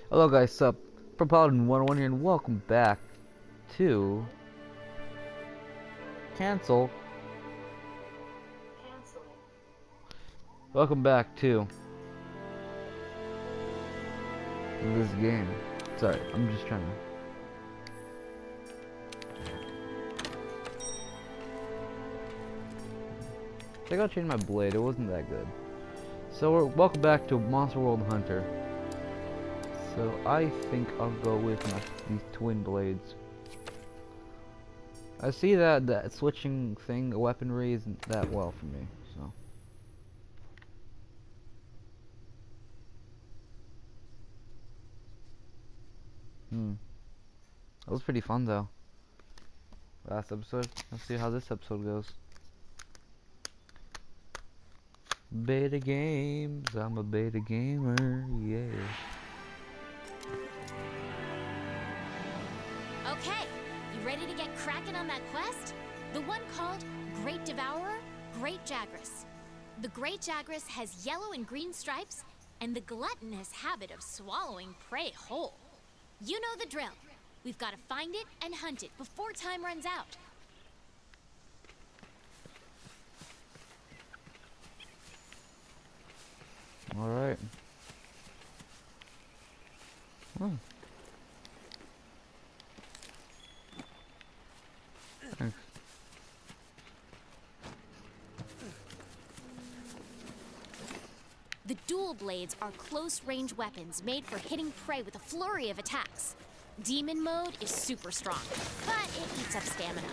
Hello guys, sup? Propaladin 101 here and welcome back to Cancel. Welcome back to this game. Sorry, I'm just trying to I gotta change my blade, it wasn't that good. So welcome back to Monster World Hunter. So I think I'll go with these twin blades. I see that switching thing, weaponry isn't that well for me, so. That was pretty fun though. Last episode. Let's see how this episode goes. Beta games, I'm a beta gamer, yeah. Okay, you ready to get cracking on that quest? The one called Great Devourer, Great Jagras. The Great Jagras has yellow and green stripes and the gluttonous habit of swallowing prey whole. You know the drill. We've got to find it and hunt it before time runs out. Alright. Oh. Thanks. The dual blades are close-range weapons made for hitting prey with a flurry of attacks. Demon mode is super strong, but it eats up stamina.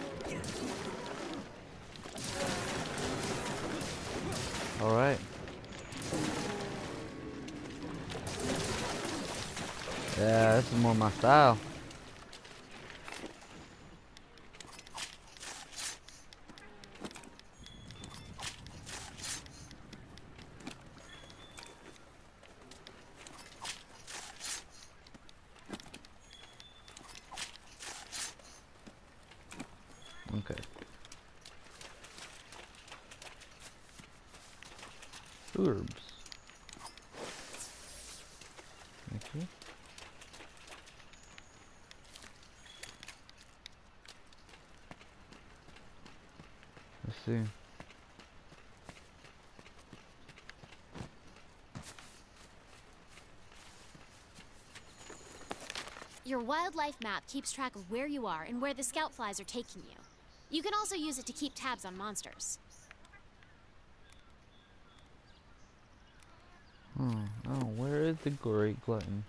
Alright. Yeah, this is more my style. Okay. Herbs. Thank you. Let's see. Your wildlife map keeps track of where you are and where the scout flies are taking you. You can also use it to keep tabs on monsters. Oh, where is the Great Glutton?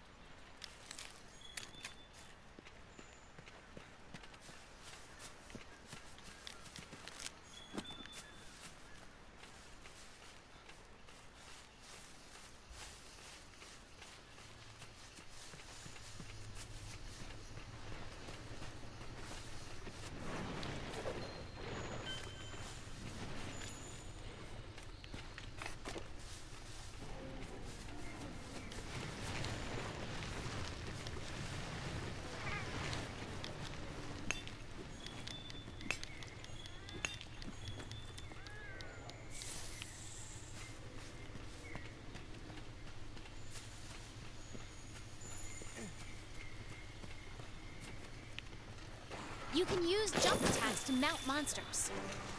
You can use jump attacks to mount monsters.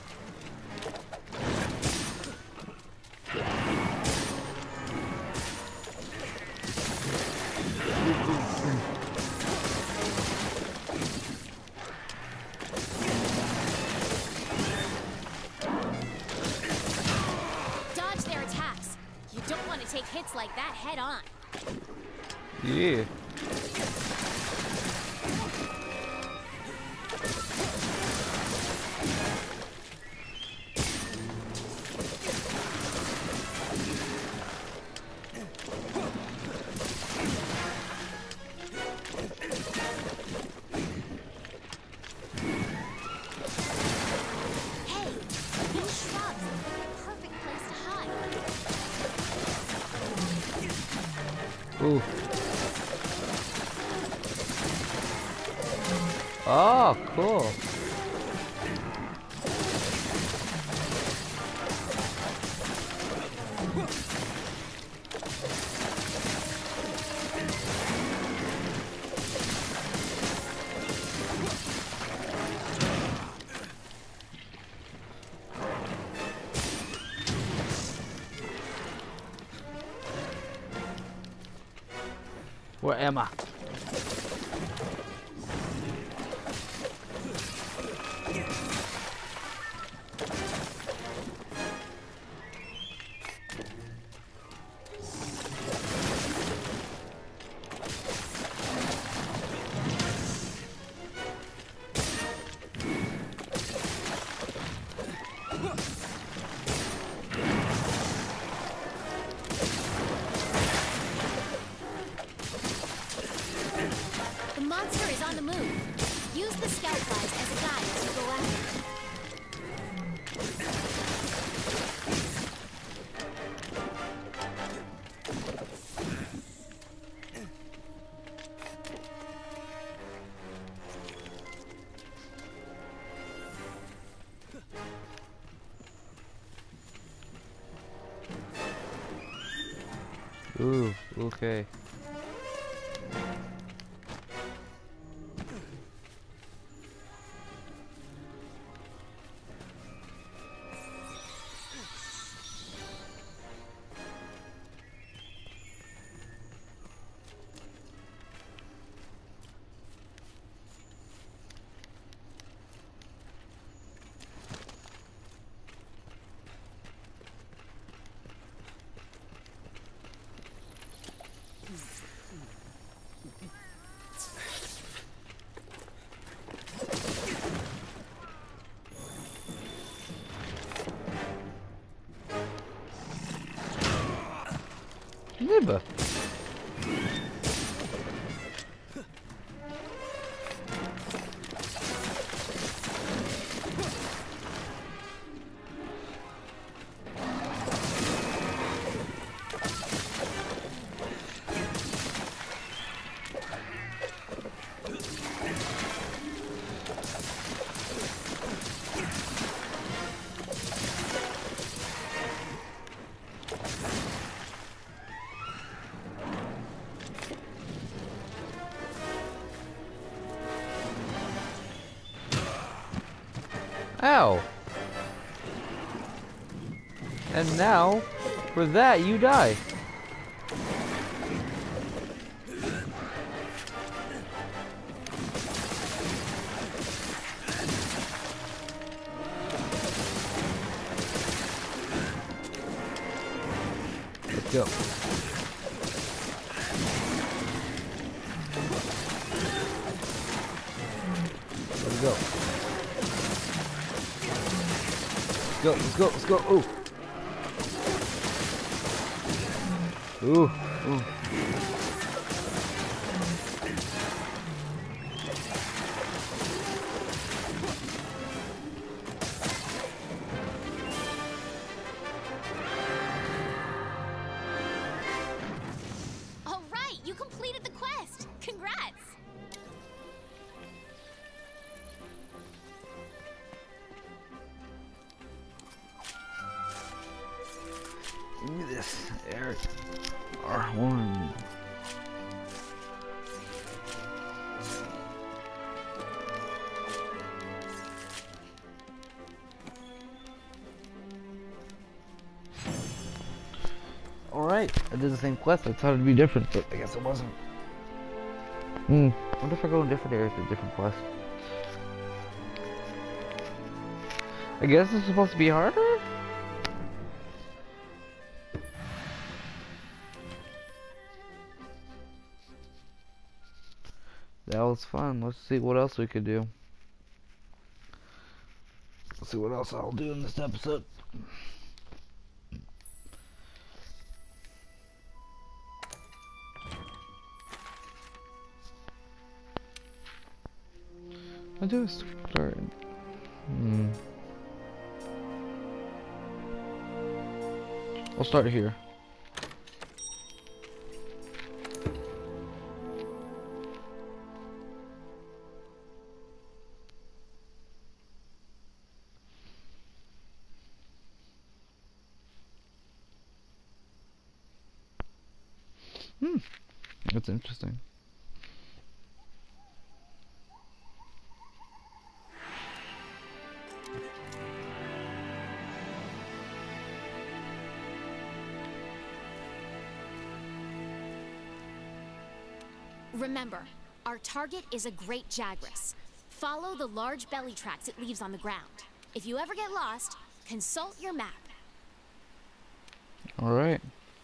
Dodge their attacks. You don't want to take hits like that head on. Yeah. Hey, these shrubs are the perfect place to hide. Ooh. Oh, cool. Where am I? The monster is on the move. Use the scout flies as a guide as you go after it. Ooh, okay. Nibba. Ow! And now, for that, you die. Let's go. Let's go. Let's go, let's go, ooh. Ooh, ooh. All right, you completed the quest. Congrats. Give me this, Eric. Our horn. Alright, I did the same quest. I thought it'd be different, but I guess it wasn't. I wonder if I go in different areas with different quests. I guess it's supposed to be harder? That was fun. Let's see what else we could do. Let's see what else I'll do in this episode. I'll do a start. I'll start here. That's interesting. Remember, our target is a great Jagras. Follow the large belly tracks it leaves on the ground. If you ever get lost, consult your map. Alright.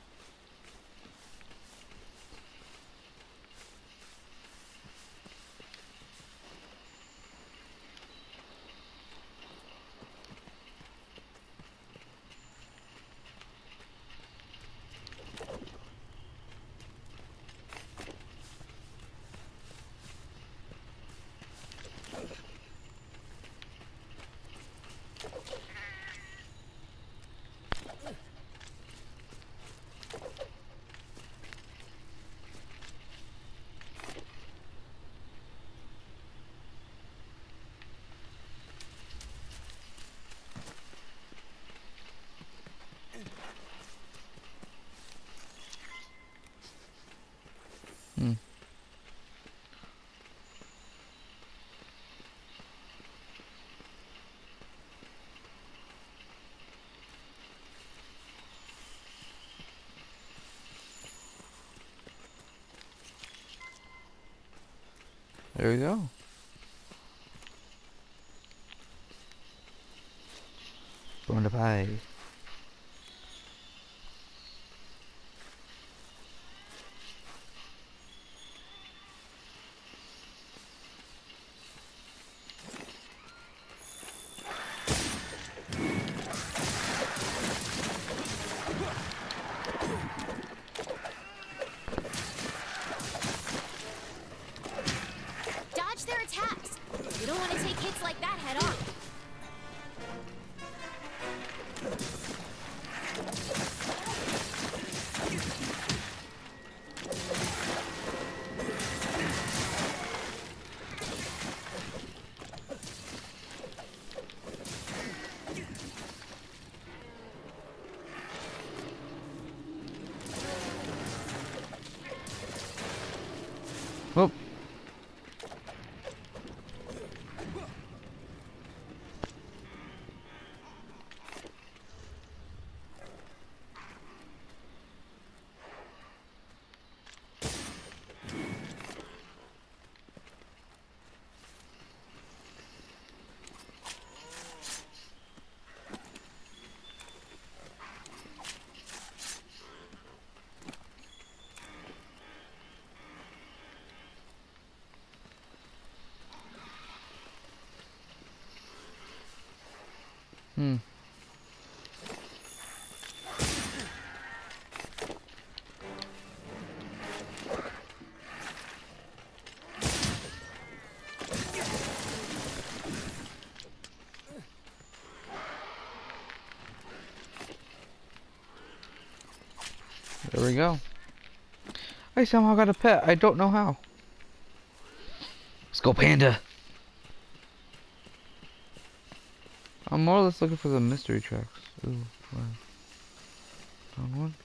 There we go. Going to pie. Dodge their attacks. You don't want to take hits like that head on. Whoop. There we go. I somehow got a pet. I don't know how. Let's go, Panda. I'm more or less looking for the mystery tracks. Ooh, wow. Wrong one.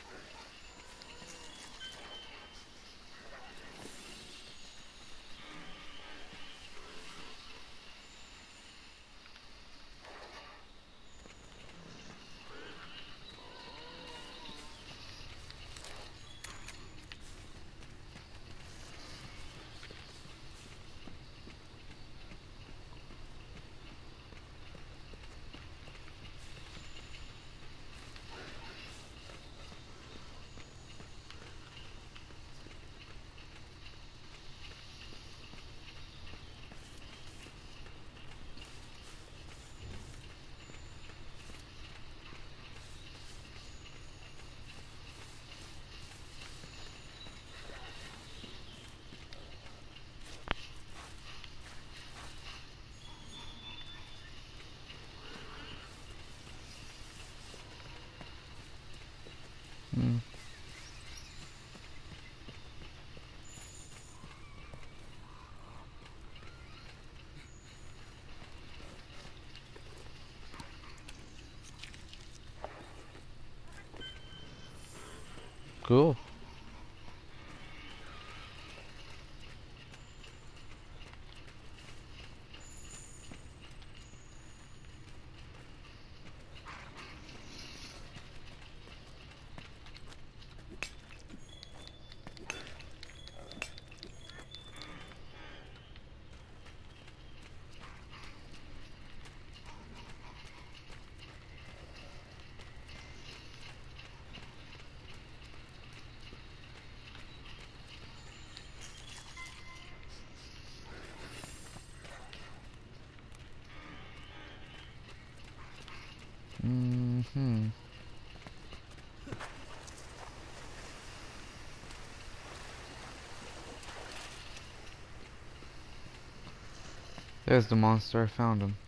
Cool. There's the monster, I found him.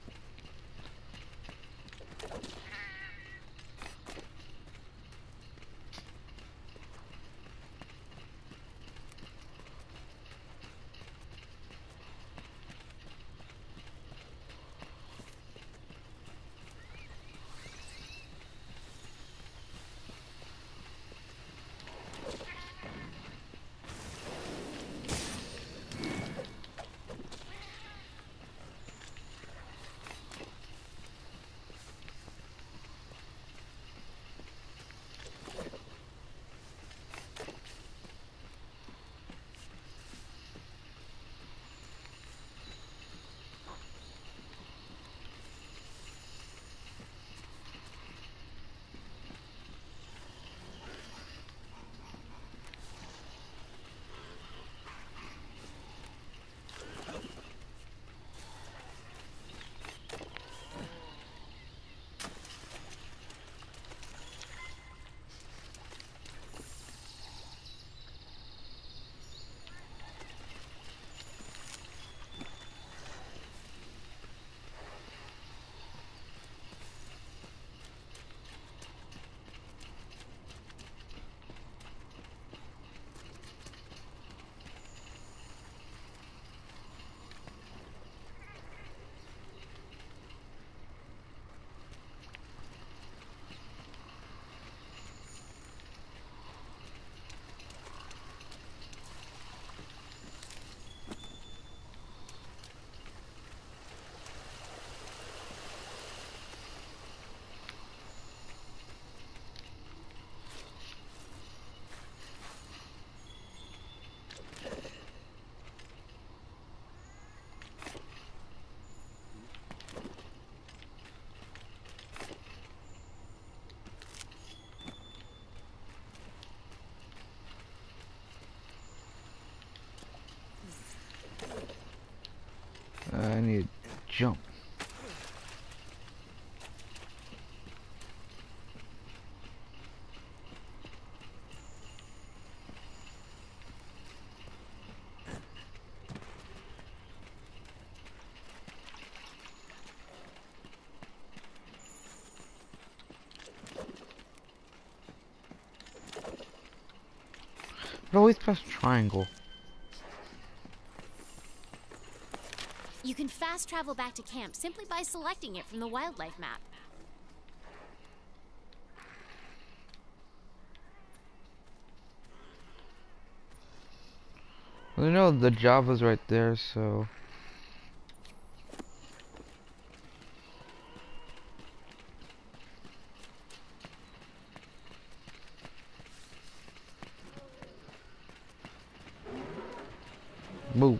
I need to jump. But always press triangle. You can fast travel back to camp simply by selecting it from the wildlife map. Well, you know the Java's right there, so move.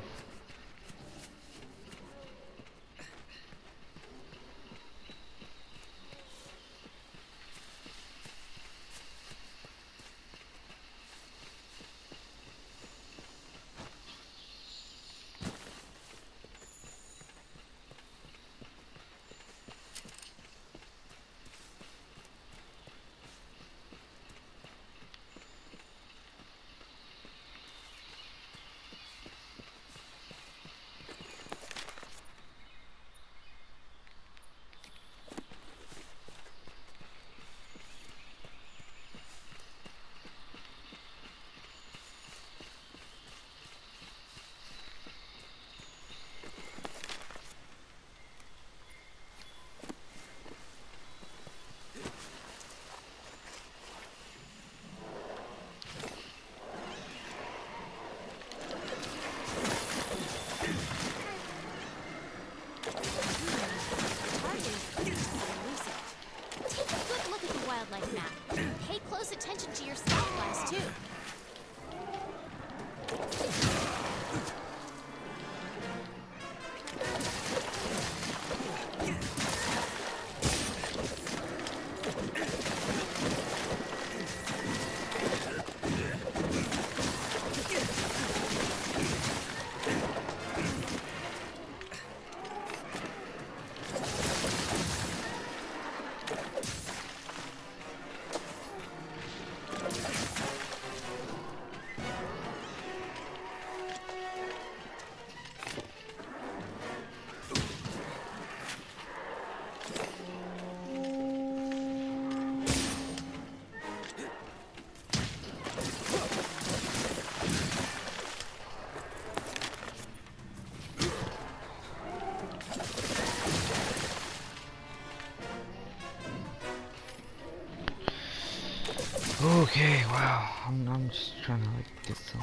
Okay, wow. I'm just trying to like get some.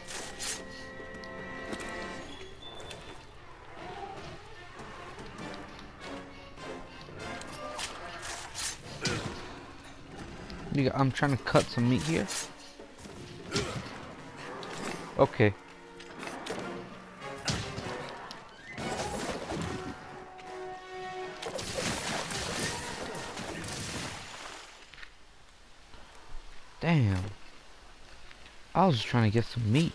I'm trying to cut some meat here. Okay. Damn. I was just trying to get some meat.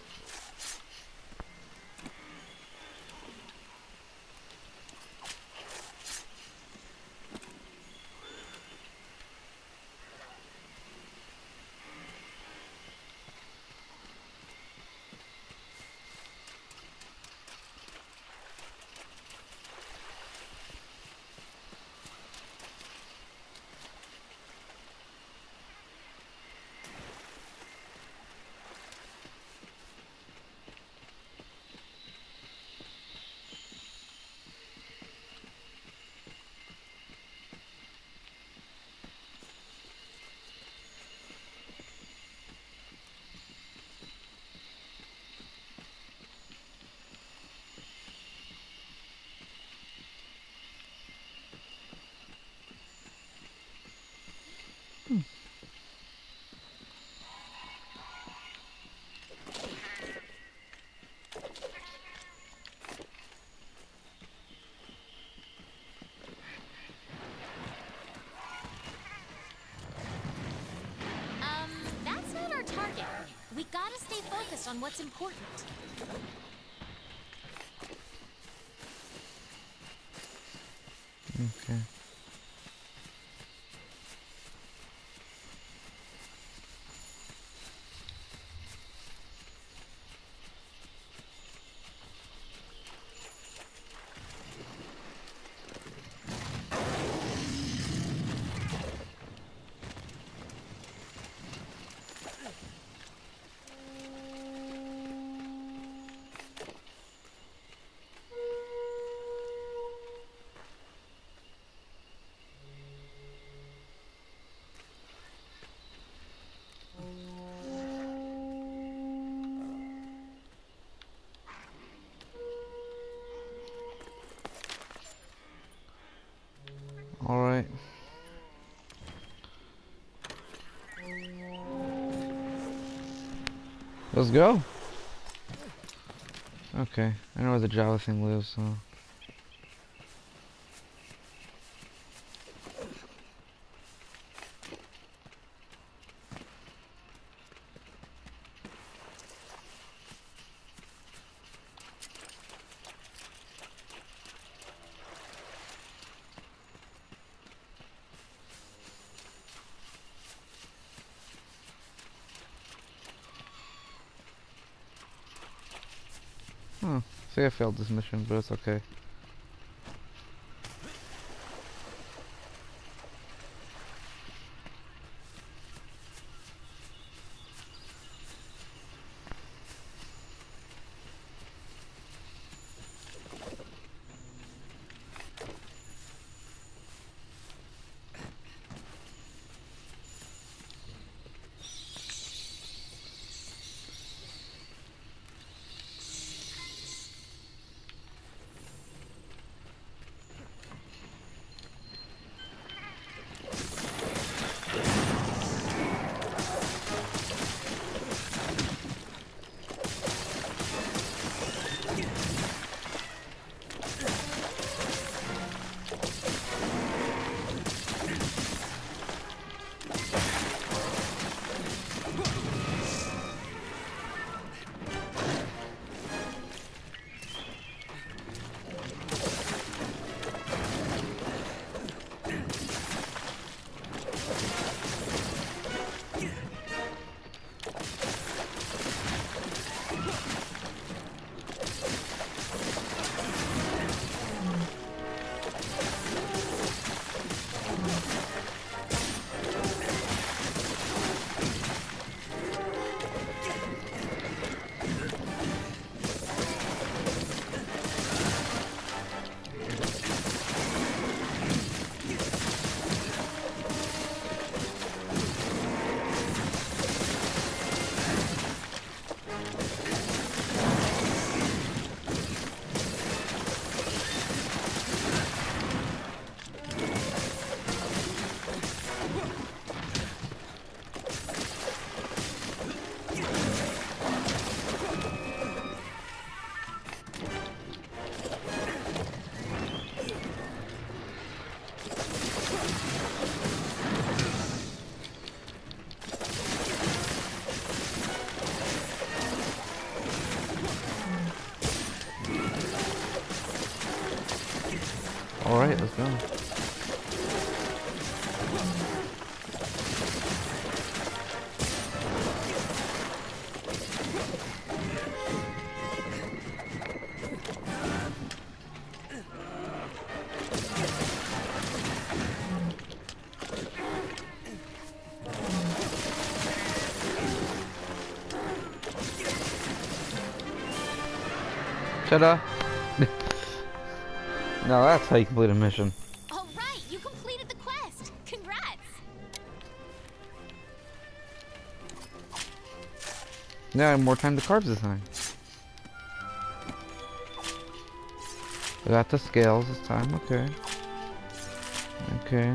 That's not our target. We gotta stay focused on what's important. Okay. Alright. Let's go. Okay, I know where the Java thing lives, so. Huh. See, I failed this mission, but it's okay. Alright, let's go. Ta-da! Now that's how you complete a mission. All right, you completed the quest. Congrats. Now I have more time to carve this time. I got the scales this time, okay. Okay.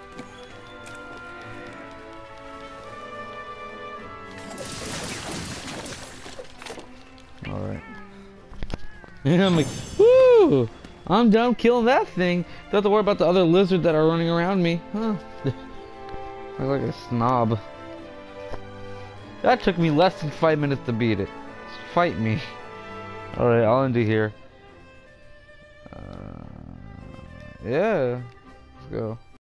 Alright. And I'm like, woo! I'm done killing that thing. Don't have to worry about the other lizards that are running around me. Huh. I'm like a snob. That took me less than 5 minutes to beat it. Just fight me. Alright, I'll end it here. Yeah. Let's go.